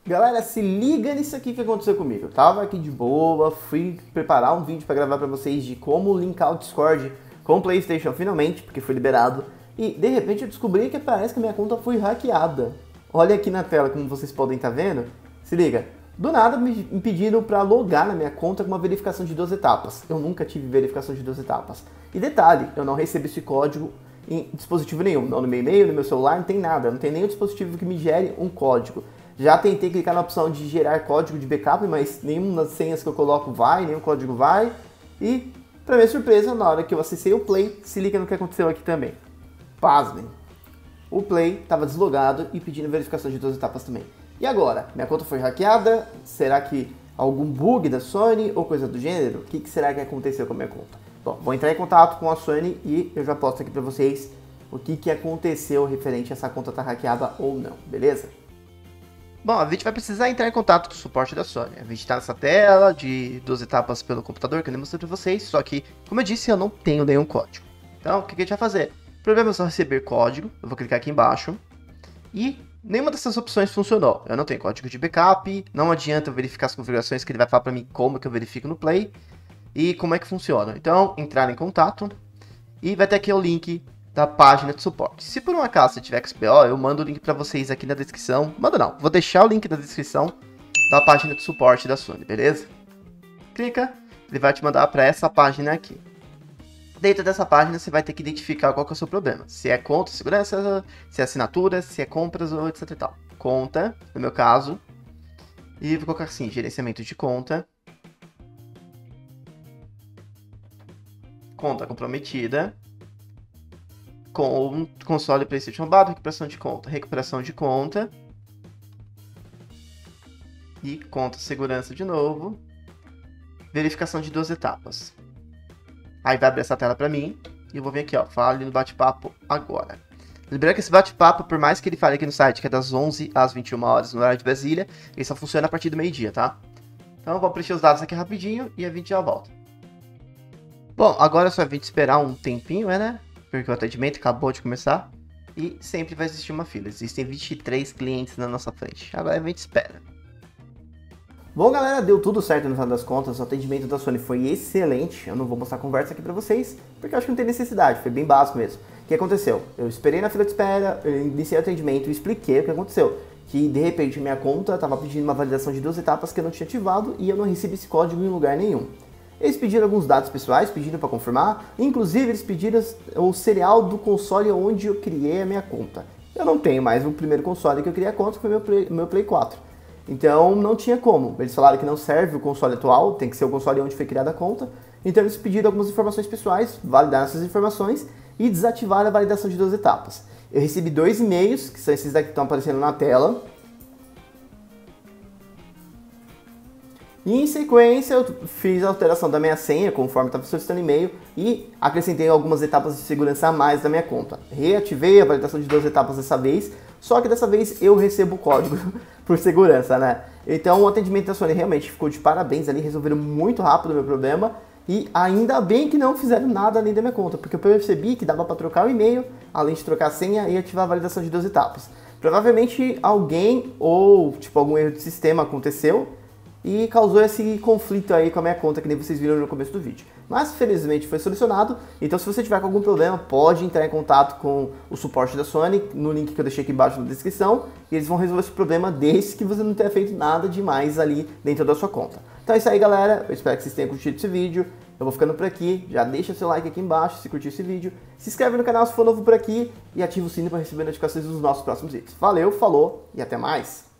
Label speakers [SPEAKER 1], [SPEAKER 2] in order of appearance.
[SPEAKER 1] Galera, se liga nisso aqui que aconteceu comigo. Eu tava aqui de boa, fui preparar um vídeo pra gravar pra vocês de como linkar o Discord com o PlayStation finalmente, porque foi liberado. E de repente eu descobri que parece que minha conta foi hackeada. Olha aqui na tela como vocês podem estar vendo. Se liga. Do nada me pediram pra logar na minha conta com uma verificação de 2 etapas. Eu nunca tive verificação de 2 etapas. E detalhe, eu não recebo esse código em dispositivo nenhum. Não no meu e-mail, no meu celular, não tem nada. Não tem nenhum dispositivo que me gere um código. Já tentei clicar na opção de gerar código de backup, mas nenhuma das senhas que eu coloco vai, nenhum código vai. E, pra minha surpresa, na hora que eu acessei o Play, se liga no que aconteceu aqui também. Pasmem. O Play estava deslogado e pedindo verificação de 2 etapas também. E agora? Minha conta foi hackeada? Será que algum bug da Sony ou coisa do gênero? O que será que aconteceu com a minha conta? Bom, vou entrar em contato com a Sony e eu já posto aqui pra vocês o que aconteceu referente a essa conta estar hackeada ou não, beleza? Bom, a gente vai precisar entrar em contato com o suporte da Sony. A gente está nessa tela de 2 etapas pelo computador que eu mostrei para vocês, só que, como eu disse, eu não tenho nenhum código. Então, o que a gente vai fazer? O problema é só receber código, eu vou clicar aqui embaixo, e nenhuma dessas opções funcionou. Eu não tenho código de backup, não adianta eu verificar as configurações que ele vai falar para mim como que eu verifico no Play, e como é que funciona. Então, entrar em contato, e vai ter aqui o link da página de suporte. Se por um acaso você tiver XPO, eu mando o link para vocês aqui na descrição. Manda não, vou deixar o link na descrição da página de suporte da Sony, beleza? Clica, ele vai te mandar para essa página aqui. Dentro dessa página você vai ter que identificar qual que é o seu problema. Se é conta, segurança, se é assinatura, se é compras ou etc e tal. Conta, no meu caso. E vou colocar assim, gerenciamento de conta. Conta comprometida. Com o console PlayStation roubado, recuperação de conta e conta segurança de novo, verificação de 2 etapas. Aí vai abrir essa tela para mim e eu vou vir aqui, ó, fale no bate-papo agora. Lembrando que esse bate-papo, por mais que ele fale aqui no site que é das 11 às 21 horas no horário de Brasília, ele só funciona a partir do meio-dia, tá? Então eu vou preencher os dados aqui rapidinho e a gente já volta. Bom, agora é só a gente esperar um tempinho, né? Porque o atendimento acabou de começar e sempre vai existir uma fila. Existem 23 clientes na nossa frente. Agora a gente espera. Bom, galera, deu tudo certo no final das contas. O atendimento da Sony foi excelente. Eu não vou mostrar a conversa aqui pra vocês, porque eu acho que não tem necessidade. Foi bem básico mesmo. O que aconteceu? Eu esperei na fila de espera, eu iniciei o atendimento e expliquei o que aconteceu. Que, de repente, minha conta estava pedindo uma validação de 2 etapas que eu não tinha ativado e eu não recebi esse código em lugar nenhum. Eles pediram alguns dados pessoais, pediram para confirmar, inclusive eles pediram o serial do console onde eu criei a minha conta. Eu não tenho mais o primeiro console que eu criei a conta, que foi meu Play 4. Então não tinha como. Eles falaram que não serve o console atual, tem que ser o console onde foi criada a conta. Então eles pediram algumas informações pessoais, validaram essas informações e desativaram a validação de 2 etapas. Eu recebi 2 e-mails, que são esses daqui que estão aparecendo na tela. E em sequência eu fiz a alteração da minha senha, conforme estava solicitando e-mail, e acrescentei algumas etapas de segurança a mais da minha conta. Reativei a validação de 2 etapas dessa vez, só que dessa vez eu recebo o código por segurança, né? Então o atendimento da Sony realmente ficou de parabéns ali, resolveram muito rápido o meu problema, e ainda bem que não fizeram nada além da minha conta, porque eu percebi que dava para trocar o e-mail, além de trocar a senha e ativar a validação de 2 etapas. Provavelmente alguém ou algum erro de sistema aconteceu, e causou esse conflito aí com a minha conta, que nem vocês viram no começo do vídeo. Mas felizmente foi solucionado, então se você tiver com algum problema, pode entrar em contato com o suporte da Sony, no link que eu deixei aqui embaixo na descrição, e eles vão resolver esse problema desde que você não tenha feito nada demais ali dentro da sua conta. Então é isso aí, galera, eu espero que vocês tenham curtido esse vídeo, eu vou ficando por aqui, já deixa seu like aqui embaixo se curtiu esse vídeo, se inscreve no canal se for novo por aqui, e ativa o sino para receber notificações dos nossos próximos vídeos. Valeu, falou e até mais!